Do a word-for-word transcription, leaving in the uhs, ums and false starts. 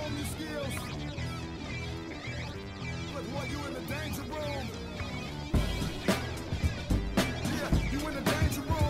hone your skills. Look, boy, you in the danger room. Yeah, you in the danger room.